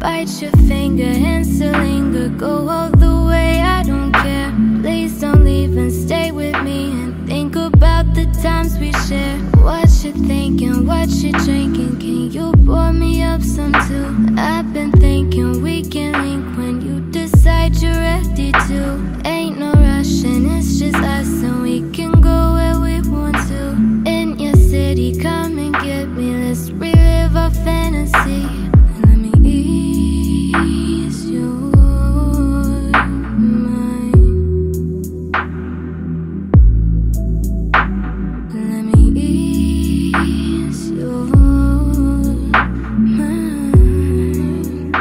bite your finger and still linger. Go all the way, I don't care. Please don't leave and stay with me and think about the times we share. What you thinking, what you drinking? Can you pour me up some too? I've been thinking we can link when you decide you're ready to. Ain't no rushing, it's just us and we can go where we want to. In your city, come and get me, let's relive our fantasy. Let me ease your mind. Let me ease your mind.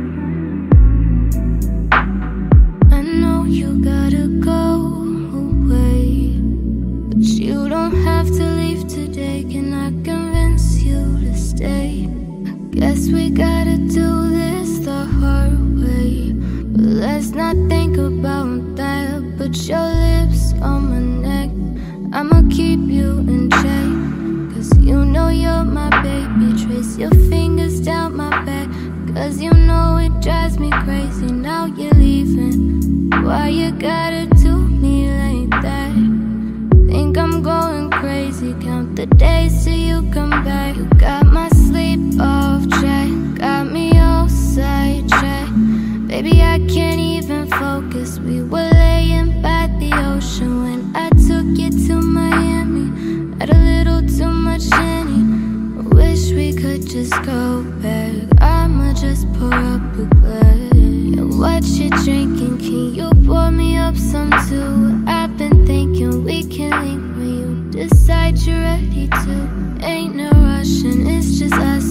I know you gotta go away, but you don't have to leave today. Can I convince you to stay? Guess we gotta do this the hard way, but let's not think about that. Put your lips on my neck, I'ma keep you in check, cause you know you're my baby. Trace your fingers down my back, cause you know it drives me crazy. Now you're leaving, why you gotta do me like that? Think I'm going crazy, count the days till you come back. You got my sleep off track, got me all sidetracked. Baby, I can't even focus. We were laying by the ocean when I took you to Miami. Had a little too much Henny, I wish we could just go back. I'ma just pour up a glass. And what you drinking, can you pour me up some too? I've been thinking we can link when you decide you're ready to. Ain't no rushing, it's just us